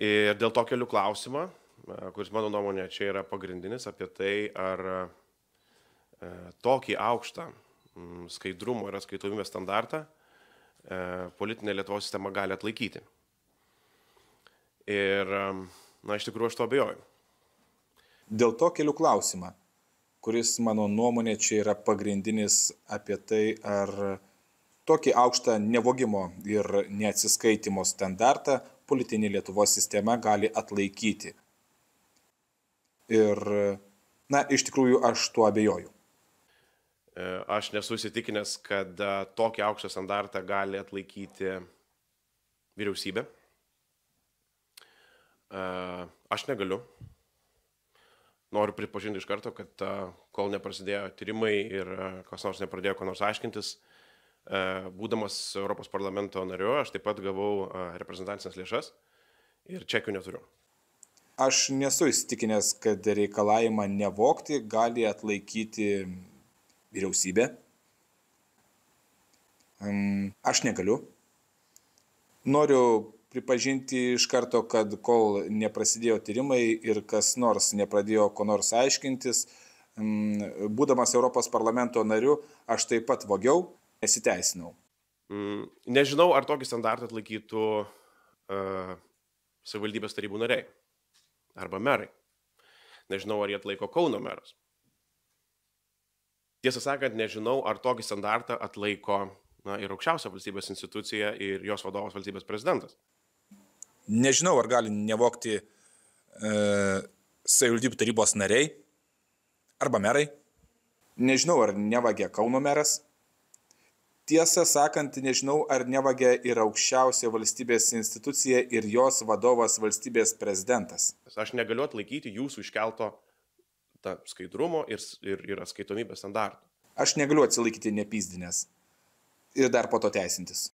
Ir dėl to keliu klausimą, kuris mano nuomonė čia yra pagrindinis, apie tai, ar tokį aukštą skaidrumo ir atskaitomybės standartą politinė Lietuvos sistema gali atlaikyti. Ir, iš tikrųjų, aš to abejoju. Dėl to keliu klausimą, kuris mano nuomonė čia yra pagrindinis apie tai, ar tokį aukštą nevogimo ir neatsiskaitimo standartą politinė Lietuvos sistema gali atlaikyti. Ir, iš tikrųjų, aš tuo abejoju. Aš nesu įsitikinęs, kad tokį aukštą standartą gali atlaikyti vyriausybė. Aš negaliu. Noriu pripažinti iš karto, kad kol neprasidėjo tyrimai ir kas nors nepradėjo ko nors aiškintis, būdamas Europos parlamento nariu, aš taip pat gavau reprezentacinės lėšas ir čekių neturiu. Aš nesu įsitikinęs, kad reikalavimą nevogti gali atlaikyti vyriausybė. Aš negaliu. Noriu pripažinti iš karto, kad kol neprasidėjo tyrimai ir kas nors nepradėjo ko nors aiškintis, būdamas Europos parlamento nariu, aš taip pat vogiau, nesiteisinau. Nežinau, ar tokį standartą atlaikytų savivaldybės tarybų nariai arba merai. Nežinau, ar jie atlaiko Kauno meras. Tiesą sakant, nežinau, ar tokį standartą atlaiko ir aukščiausia valstybės institucija ir jos vadovas valstybės prezidentas. Nežinau, ar gali nevogti savivaldybių tarybos nariai arba merai. Nežinau, ar nevagia Kauno meras. Tiesą sakant, nežinau, ar nevagia ir aukščiausia valstybės institucija ir jos vadovas valstybės prezidentas. Aš negaliu atlaikyti jūsų iškelto skaidrumo ir atskaitomybės standartų. Aš negaliu atsilaikyti nepyzdinės ir dar po to teisintis.